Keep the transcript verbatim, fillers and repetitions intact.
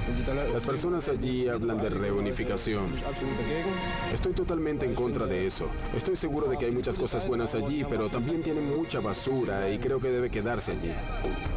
Las personas allí hablan de reunificación. Estoy totalmente en contra de eso. Estoy seguro de que hay muchas cosas buenas allí, pero también tienen mucha basura y creo que debe quedarse allí.